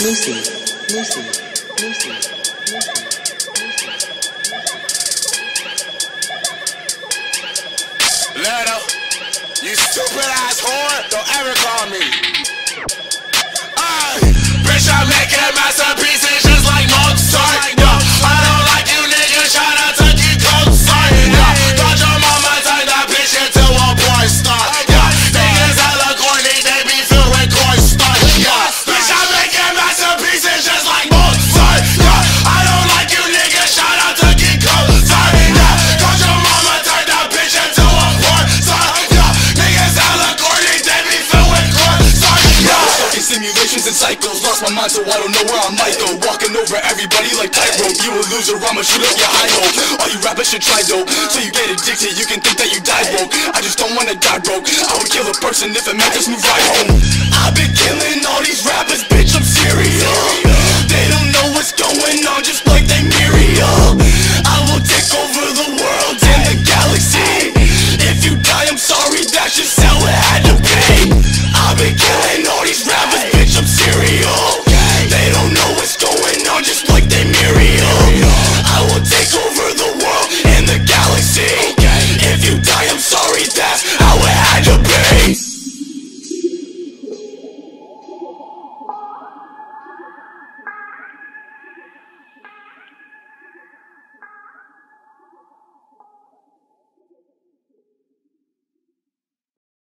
Lucy, Lucy, Lucy, Lucy. Leto, you stupid ass whore, don't ever call me. Bitch, I'm making masterpieces just like Mozart. I don't like you niggas tryna take you closer. Thought your mama turned that bitch into a porn star. Niggas hella corny, they be filled with cornstarch. Bitch, I'm making masterpieces just like Mozart. I don't like you niggas tryna take you closer. Thought your mama turned that bitch into a porn star. Niggas hella corny, they be filled with cornstarch. Simulations and cycles, lost my mind so I don't know where I might go. Walking over everybody like tightrope. You a loser, I'ma shoot up your high hope. All you rappers should try dope, so you get addicted, you can think that you die broke. I just don't wanna die broke, I would kill a person if it meant to move right home. I've been killing all these rappers, bitch, I'm serious.